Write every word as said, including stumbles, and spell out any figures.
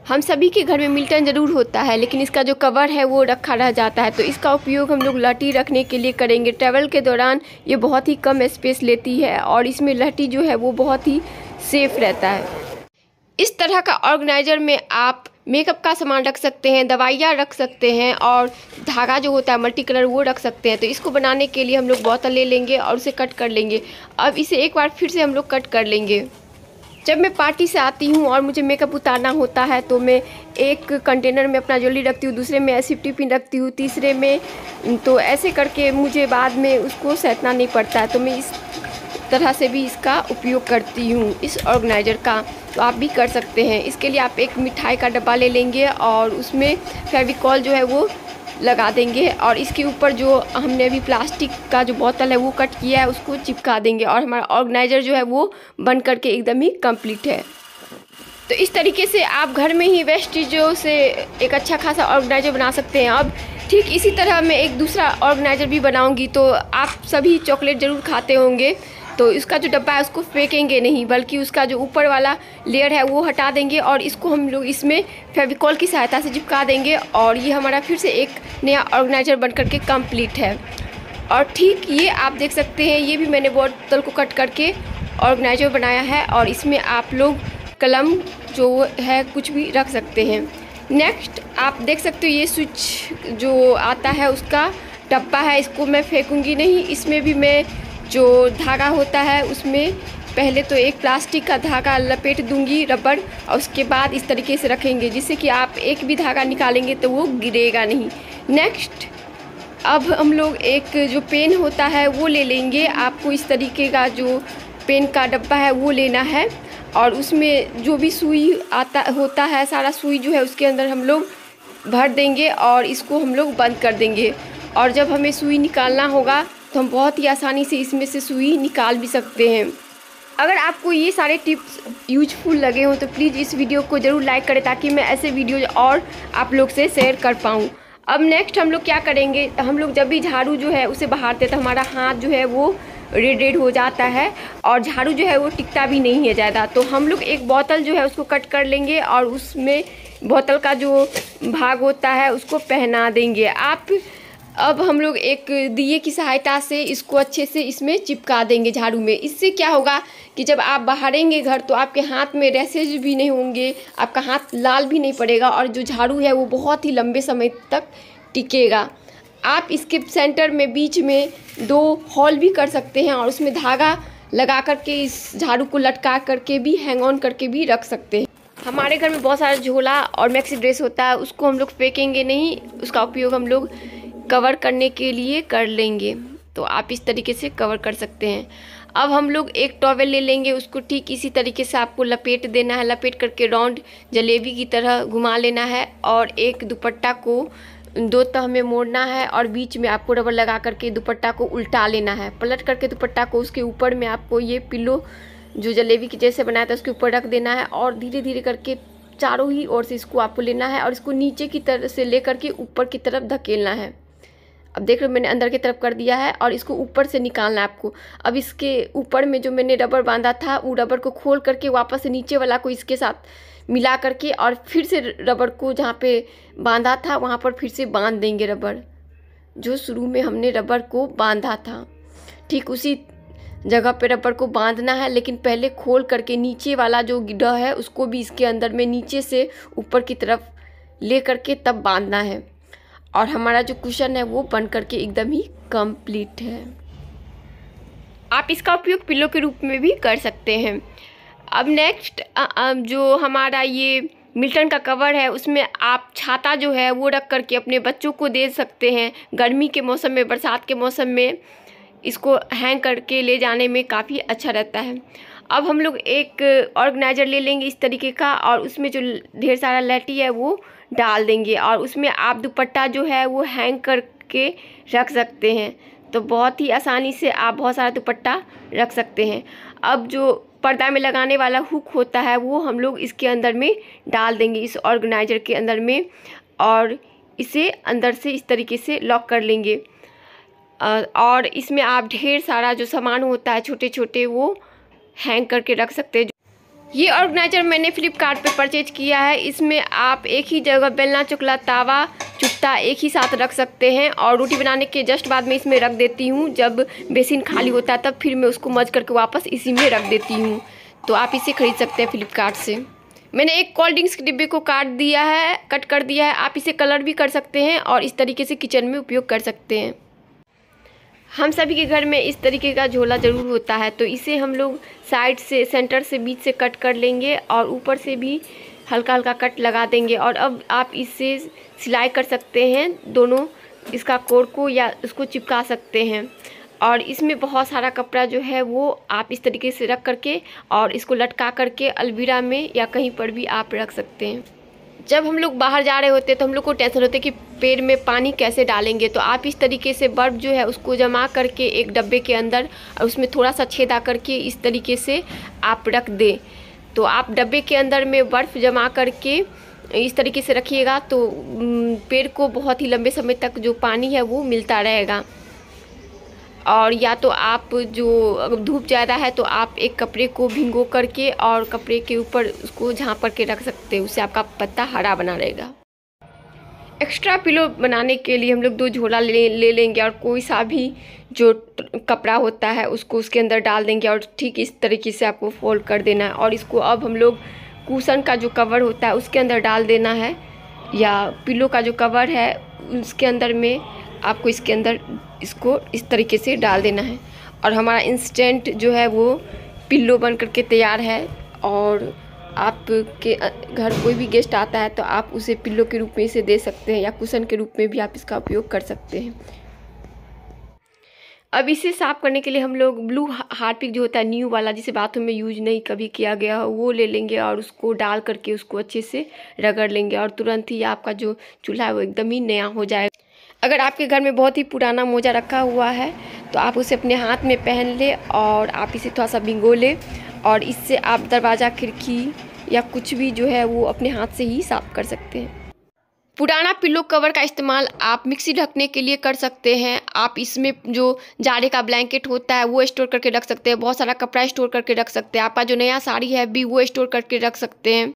हम सभी के घर में मिल्टन ज़रूर होता है, लेकिन इसका जो कवर है वो रखा रह जाता है। तो इसका उपयोग हम लोग लहठी रखने के लिए करेंगे। ट्रैवल के दौरान ये बहुत ही कम स्पेस लेती है और इसमें लहठी जो है वो बहुत ही सेफ रहता है। इस तरह का ऑर्गेनाइज़र में आप मेकअप का सामान रख सकते हैं, दवाइयाँ रख सकते हैं और धागा जो होता है मल्टी कलर वो रख सकते हैं। तो इसको बनाने के लिए हम लोग बोतल ले लेंगे और उसे कट कर लेंगे। अब इसे एक बार फिर से हम लोग कट कर लेंगे। जब मैं पार्टी से आती हूँ और मुझे मेकअप उतारना होता है तो मैं एक कंटेनर में अपना ज्वेलरी रखती हूँ, दूसरे में सेफ्टी पिन रखती हूँ, तीसरे में, तो ऐसे करके मुझे बाद में उसको सैतना नहीं पड़ता है। तो मैं इस तरह से भी इसका उपयोग करती हूँ इस ऑर्गेनाइज़र का। तो आप भी कर सकते हैं। इसके लिए आप एक मिठाई का डब्बा ले लेंगे और उसमें फेविकॉल जो है वो लगा देंगे और इसके ऊपर जो हमने अभी प्लास्टिक का जो बोतल है वो कट किया है उसको चिपका देंगे और हमारा ऑर्गेनाइज़र जो है वो बन करके एकदम ही कंप्लीट है। तो इस तरीके से आप घर में ही वेस्ट चीज़ों से एक अच्छा खासा ऑर्गेनाइज़र बना सकते हैं। अब ठीक इसी तरह मैं एक दूसरा ऑर्गेनाइज़र भी बनाऊंगी। तो आप सभी चॉकलेट ज़रूर खाते होंगे, तो इसका जो डब्बा है उसको फेंकेंगे नहीं, बल्कि उसका जो ऊपर वाला लेयर है वो हटा देंगे और इसको हम लोग इसमें फेविकॉल की सहायता से चिपका देंगे और ये हमारा फिर से एक नया ऑर्गेनाइज़र बन करके कंप्लीट है। और ठीक ये आप देख सकते हैं, ये भी मैंने बोतल को कट करके ऑर्गेनाइज़र बनाया है और इसमें आप लोग कलम जो है कुछ भी रख सकते हैं। नेक्स्ट आप देख सकते हो ये स्विच जो आता है उसका डब्बा है, इसको मैं फेंकूँगी नहीं। इसमें भी मैं जो धागा होता है उसमें पहले तो एक प्लास्टिक का धागा लपेट दूंगी रबड़, और उसके बाद इस तरीके से रखेंगे जिससे कि आप एक भी धागा निकालेंगे तो वो गिरेगा नहीं। नेक्स्ट अब हम लोग एक जो पेन होता है वो ले लेंगे। आपको इस तरीके का जो पेन का डब्बा है वो लेना है और उसमें जो भी सुई आता होता है सारा सुई जो है उसके अंदर हम लोग भर देंगे और इसको हम लोग बंद कर देंगे। और जब हमें सुई निकालना होगा तो हम बहुत ही आसानी से इसमें से सुई निकाल भी सकते हैं। अगर आपको ये सारे टिप्स यूजफुल लगे हों तो प्लीज़ इस वीडियो को ज़रूर लाइक करें ताकि मैं ऐसे वीडियो और आप लोग से शेयर कर पाऊँ। अब नेक्स्ट हम लोग क्या करेंगे, हम लोग जब भी झाड़ू जो है उसे बहारते तो हमारा हाथ जो है वो रेड रेड हो जाता है और झाड़ू जो है वो टिकता भी नहीं है ज़्यादा। तो हम लोग एक बोतल जो है उसको कट कर लेंगे और उसमें बोतल का जो भाग होता है उसको पहना देंगे। आप अब हम लोग एक दिए की सहायता से इसको अच्छे से इसमें चिपका देंगे झाड़ू में। इससे क्या होगा कि जब आप बहारेंगे घर तो आपके हाथ में रैसेज भी नहीं होंगे, आपका हाथ लाल भी नहीं पड़ेगा और जो झाड़ू है वो बहुत ही लंबे समय तक टिकेगा। आप इसके सेंटर में बीच में दो होल भी कर सकते हैं और उसमें धागा लगा करके इस झाड़ू को लटका करके भी हैंग ऑन करके भी रख सकते हैं। हमारे घर में बहुत सारा झोला और मैक्सी ड्रेस होता है, उसको हम लोग फेंकेंगे नहीं, उसका उपयोग हम लोग कवर करने के लिए कर लेंगे। तो आप इस तरीके से कवर कर सकते हैं। अब हम लोग एक टॉवेल ले लेंगे, उसको ठीक इसी तरीके से आपको लपेट देना है, लपेट करके राउंड जलेबी की तरह घुमा लेना है और एक दुपट्टा को दो तह में मोड़ना है और बीच में आपको रबर लगा करके दुपट्टा को उल्टा लेना है। पलट करके दुपट्टा को उसके ऊपर में आपको ये पिल्लो जो जलेबी की जैसे बनाया था उसके ऊपर रख देना है और धीरे धीरे करके चारों ही ओर से इसको आपको लेना है और इसको नीचे की तरफ से ले करके ऊपर की तरफ धकेलना है। अब देख रहे हो मैंने अंदर की तरफ कर दिया है और इसको ऊपर से निकालना है आपको। अब इसके ऊपर में जो मैंने रबर बांधा था वो रबर को खोल करके वापस से नीचे वाला को इसके साथ मिला करके और फिर से रबर को जहाँ पे बांधा था वहाँ पर फिर से बांध देंगे रबर, जो शुरू में हमने रबर को बांधा था। ठीक उसी जगह पे रबर को बांधना है, लेकिन पहले खोल करके नीचे वाला जो गिड्ढा है उसको भी इसके अंदर में नीचे से ऊपर की तरफ ले करके तब बांधना है और हमारा जो कुशन है वो बन करके एकदम ही कंप्लीट है। आप इसका उपयोग पिलो के रूप में भी कर सकते हैं। अब नेक्स्ट जो हमारा ये मिल्टन का कवर है उसमें आप छाता जो है वो रख करके अपने बच्चों को दे सकते हैं। गर्मी के मौसम में, बरसात के मौसम में इसको हैंग करके ले जाने में काफ़ी अच्छा रहता है। अब हम लोग एक ऑर्गेनाइज़र ले लेंगे इस तरीके का और उसमें जो ढेर सारा लहठी है वो डाल देंगे और उसमें आप दुपट्टा जो है वो हैंग करके रख सकते हैं। तो बहुत ही आसानी से आप बहुत सारा दुपट्टा रख सकते हैं। अब जो पर्दा में लगाने वाला हुक होता है वो हम लोग इसके अंदर में डाल देंगे, इस ऑर्गेनाइज़र के अंदर में, और इसे अंदर से इस तरीके से लॉक कर लेंगे। और इसमें आप ढेर सारा जो सामान होता है छोटे छोटे वो हैंग करके रख सकते हैं। ये ऑर्गेनाइजर मैंने फ्लिपकार्ट पे परचेज किया है। इसमें आप एक ही जगह बेलना, चकला, तावा, चुट्टा एक ही साथ रख सकते हैं और रोटी बनाने के जस्ट बाद में इसमें रख देती हूँ। जब बेसिन खाली होता है तब फिर मैं उसको मज करके वापस इसी में रख देती हूँ। तो आप इसे खरीद सकते हैं फ्लिपकार्ट से। मैंने एक कोल्ड ड्रिंक्स के डिब्बे को काट दिया है, कट कर दिया है। आप इसे कलर भी कर सकते हैं और इस तरीके से किचन में उपयोग कर सकते हैं। हम सभी के घर में इस तरीके का झोला ज़रूर होता है, तो इसे हम लोग साइड से, सेंटर से, बीच से कट कर लेंगे और ऊपर से भी हल्का हल्का कट लगा देंगे। और अब आप इससे सिलाई कर सकते हैं, दोनों इसका कोर को या उसको चिपका सकते हैं। और इसमें बहुत सारा कपड़ा जो है वो आप इस तरीके से रख करके और इसको लटका करके अलमीरा में या कहीं पर भी आप रख सकते हैं। जब हम लोग बाहर जा रहे होते हैं तो हम लोग को टेंशन होती है कि पेड़ में पानी कैसे डालेंगे, तो आप इस तरीके से बर्फ़ जो है उसको जमा करके एक डब्बे के अंदर और उसमें थोड़ा सा छेदा करके इस तरीके से आप रख दें। तो आप डब्बे के अंदर में बर्फ़ जमा करके इस तरीके से रखिएगा तो पेड़ को बहुत ही लंबे समय तक जो पानी है वो मिलता रहेगा। और या तो आप जो अगर धूप ज़्यादा है तो आप एक कपड़े को भिंगो करके और कपड़े के ऊपर उसको झाँप कर के रख सकते हैं, उससे आपका पत्ता हरा बना रहेगा। एक्स्ट्रा पिलो बनाने के लिए हम लोग दो झोला ले ले लेंगे और कोई सा भी जो कपड़ा होता है उसको उसके अंदर डाल देंगे और ठीक इस तरीके से आपको फोल्ड कर देना है। और इसको अब हम लोग कुशन का जो कवर होता है उसके अंदर डाल देना है, या पिलो का जो कवर है उसके अंदर में आपको इसके अंदर इसको इस तरीके से डाल देना है। और हमारा इंस्टेंट जो है वो पिल्लो बन करके तैयार है। और आपके घर कोई भी गेस्ट आता है तो आप उसे पिल्लो के रूप में इसे दे सकते हैं या कुशन के रूप में भी आप इसका उपयोग कर सकते हैं। अब इसे साफ़ करने के लिए हम लोग ब्लू हार्पिक जो होता है न्यू वाला, जिसे बाथरूम में यूज नहीं कभी किया गया हो, वो ले लेंगे और उसको डाल करके उसको अच्छे से रगड़ लेंगे और तुरंत ही आपका जो चूल्हा है वो एकदम ही नया हो जाएगा। अगर आपके घर में बहुत ही पुराना मोजा रखा हुआ है तो आप उसे अपने हाथ में पहन ले और आप इसे थोड़ा सा भिगो ले और इससे आप दरवाज़ा, खिड़की या कुछ भी जो है वो अपने हाथ से ही साफ़ कर सकते हैं। पुराना पिल्लो कवर का इस्तेमाल आप मिक्सी ढकने के लिए कर सकते हैं। आप इसमें जो जाड़े का ब्लैंकेट होता है वो स्टोर करके रख सकते हैं, बहुत सारा कपड़ा स्टोर करके रख सकते हैं, आपका जो नया साड़ी है भी वो स्टोर करके रख सकते हैं।